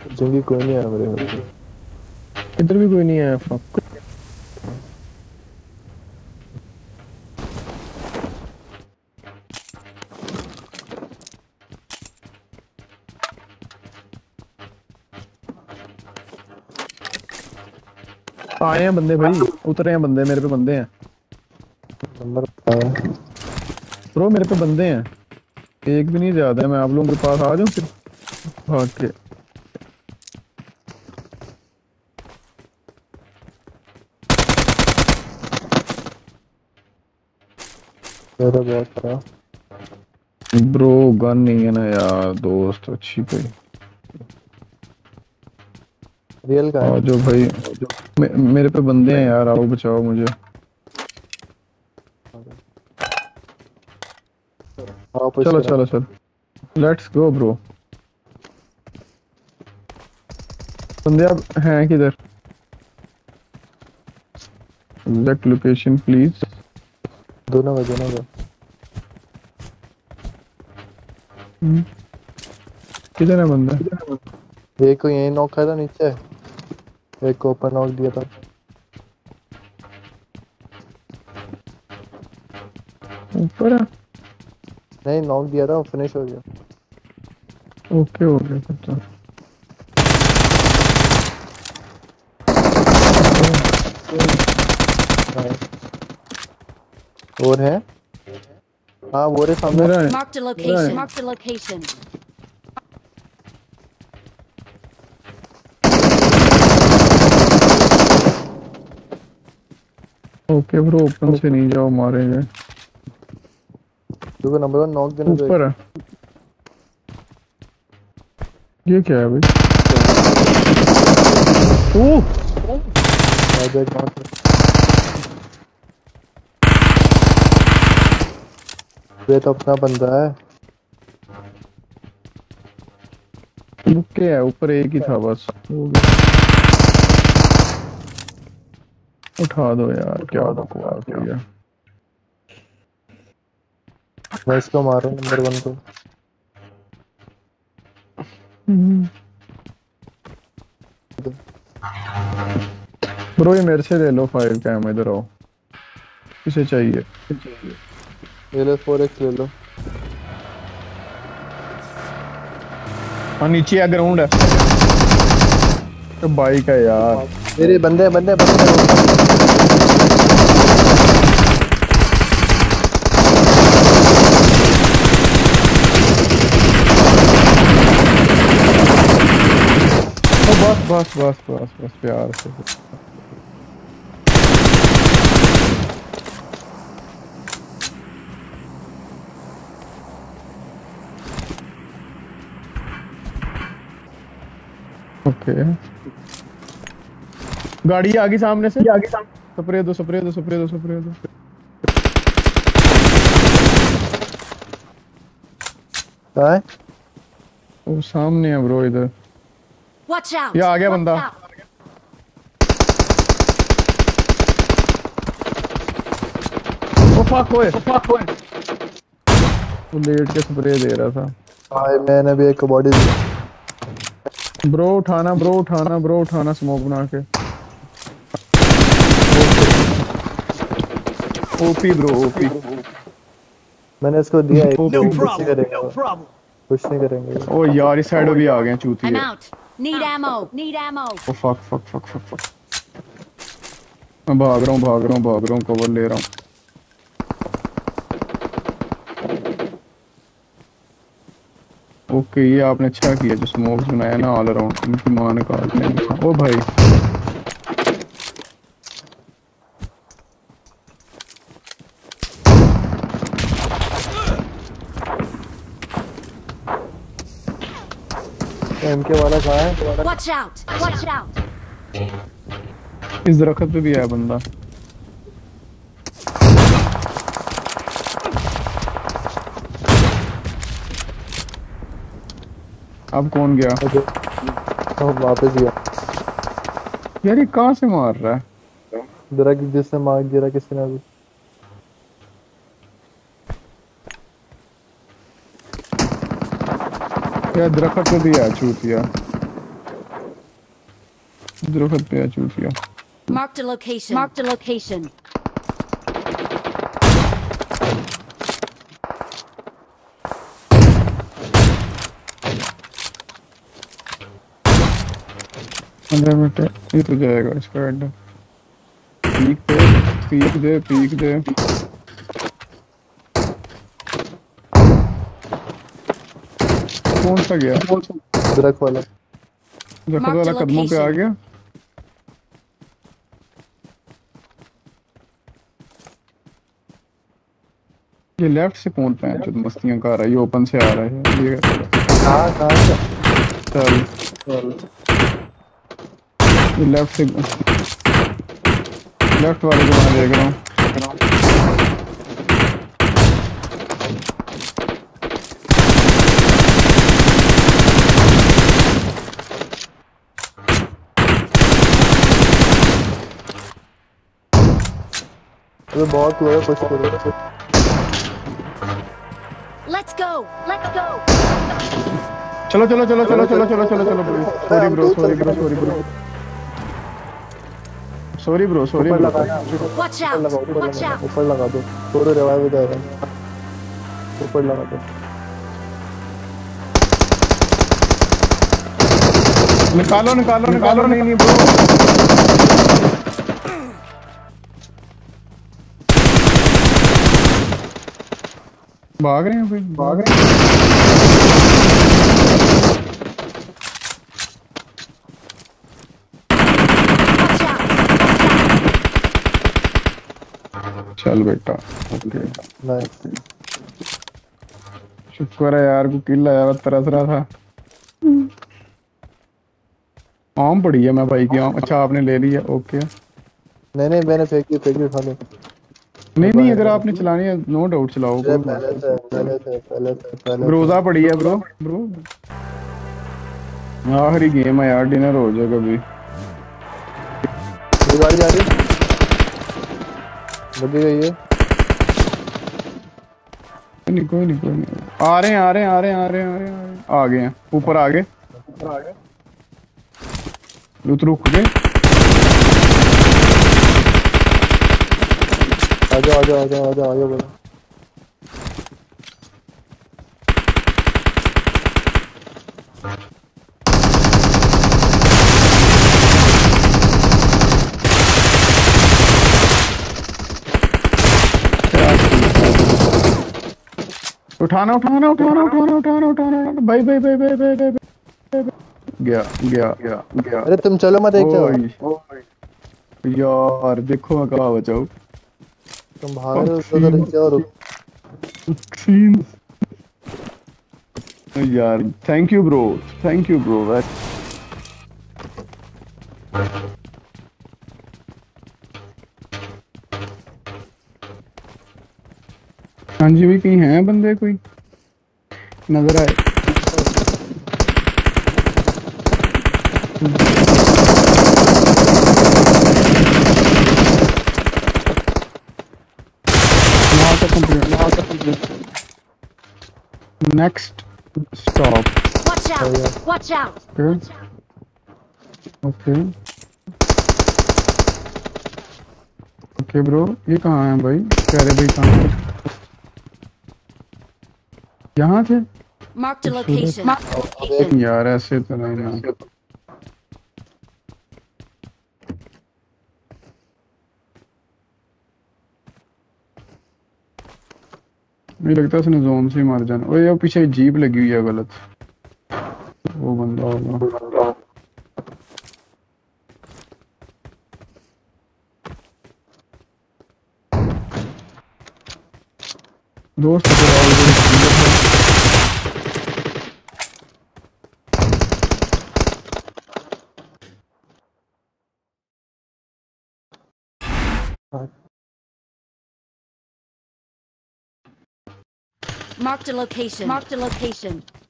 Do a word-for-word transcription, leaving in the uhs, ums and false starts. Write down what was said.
जंगी कोई नहीं आया मेरे घर पे। इधर भी कोई नहीं आया। फक। आए हैं बंदे भाई, उतरे हैं बंदे, मेरे पे बंदे हैं नंबर बताया। ब्रो, मेरे पे बंदे हैं। एक भी नहीं ज्यादा है। मैं आप लोगों के पास आ जाऊं फिर भाग के। मेरा बहुत खराब। ब्रो गन नहीं है ना यार दोस्त, अच्छी कोई। रियल का आ है। जाओ भाई। मे, मेरे पे बंदे हैं यार, आओ बचाओ मुझे। हाँ पुश चलो करा। चलो चलो, लेट्स गो ब्रो। बंदे अब हैं किधर? Exact location please. दोनों में दोनों में। किधर है बंदा? एक को यही नॉक करा नीचे, एक को ऊपर नॉक दिया था। ऊपर है। नहीं नॉक दिया था, फिनिश हो गया। ओके ओके अच्छा। हाँ। और है। हाँ वो रहे सामने। मेरा है। Marked a location. Marked a location. Okay bro, open से नहीं जाओ, मारेंगे। देखो नंबर वन नॉक देने दो एक ऊपर को। है। ये क्या है भाई? ओह आ जाए कहाँ से। ये तो अपना बंदा है। मुक्के है ऊपर, एक ही था बस, हो गया। उठा दो यार, क्या बकवास हो गया। मैं इसको मारूं नंबर वन को। ब्रो ये मेरे से ले लो फाइव कैम, इधर आओ। किसे चाहिए? ये लो फोर एक्स ले लो। हाँ नीचे है, ग्राउंड है। तो बाइक है यार। मेरे बंदे बंदे बंदे। ओ बस बस बस बस बस प्यार से। ओके, गाड़ी आ गई सामने से। आगे सामने स्प्रे दो स्प्रे दो स्प्रे दो स्प्रे दो। कहाँ है? वो सामने है ब्रो इधर। Watch out. ये आ गया बंदा। ओ फक ओए, ओ फक ओए। वो लेट के स्प्रे दे रहा था। हाँ मैंने भी एक को बॉडी दी। ब्रो उठाना, ब्रो उठाना, ब्रो उठाना, स्मोक बना के। OP bro OP. मैंने इसको दिया एक। ओपी। कुछ नहीं करेंगे, कुछ नहीं करेंगे। ओ यार इस साइड भी आ गए I'm चूतिए। out. Need ammo. Need ammo. Oh fuck fuck fuck fuck fuck. मैं भाग रहा हूँ भाग रहा हूँ भाग रहा हूँ, कवर ले रहा हूँ। ओके ये आपने अच्छा किया जो स्मोक्स बनाया ना ऑल अराउंड, इनकी मां ने काटने हैं। ओ भाई एमके वाला कहाँ है? Watch out. Watch out. इस दरख्त पे भी है बंदा। अब कौन गया? तो वापस गया। यार ये कहाँ से मार रहा है? जरा कि जिसने मार गिरा किसी ने अभी। यार दरख्त पे भी है चूतिया। दरख्त पे चूतिया। Marked a location. Marked a location. पंद्रह मिनट ये तो जाएगा इसका अड्डा। पीक पे पीक दे पीक दे। कौन सा गया? दरख्त वाला। दरख्त वाला कदमों पे आ गया। ये लेफ्ट से कौन पे है जो मस्तियां कर रहा है? ये ओपन से आ रहा है ये। कहाँ कहाँ से? चल चल ये लेफ्ट से लेफ्ट वाले को मैं देख रहा हूँ। अरे बहुत हुआ है, कुछ करो। Let's go. Let's go. चलो चलो चलो चलो चलो चलो चलो चलो bro. Sorry bro sorry bro sorry bro sorry bro sorry ऊपर ब्रो। लगा ना, Watch ऊपर out. लगा, ऊपर Watch लगा, out. ऊपर लगा दो। थोड़ा रिवाइव दे रहा है, ऊपर लगा दो। निकालो निकालो निकालो। नहीं नहीं ब्रो भाग रहे हैं भाई भाग रहे हैं। चल बेटा ओके नाइस। शुक्र है यार को किल आया, तरस रहा था। आम पड़ी है मैं भाई की आम। अच्छा आपने ले लिया ओके। नहीं नहीं मैंने फेंकी फेंकी उठा ली। नहीं नहीं अगर आपने चलानी है नो डाउट चलाओ। पहले से पहले से पहले से पहले ग्रोजा पड़ी है ब्रो ब्रो। आखिरी गेम है यार, डिनर हो जाएगा अभी। ये गाड़ी जा रही बगी गई है। नहीं कोई नहीं कोई नहीं आ रहे हैं आ रहे हैं आ रहे हैं आ रहे हैं आ रहे हैं आ गए हैं ऊपर आ गए ऊपर आ गए। रुक रुक गए। आजा आजा आजा आजा आजा बोलो। उठाना उठाना उठाना उठाना उठाना उठाना भाई भाई भाई भाई भाई भाई गया गया गया गया। अरे तुम चलो मत एक जाओ यार देखो मैं कहाँ बचाऊँ। तुम भाग रहे हो उधर एक जाओ। यार thank you bro thank you bro. हाँ जी भी कहीं हैं बंदे कोई नजर आए? Next stop. Watch out. Watch out. Okay okay bro ये कहाँ है भाई? कह रहे भाई कहाँ है? यहाँ थे। Marked a location. Marked a location. यार ऐसे तो नहीं ना। मुझे लगता है उसने जोन से मार जाना। ओए यार पीछे जीप लगी हुई है गलत। वो बंदा होगा। दोस्त Marked a location. Marked a location.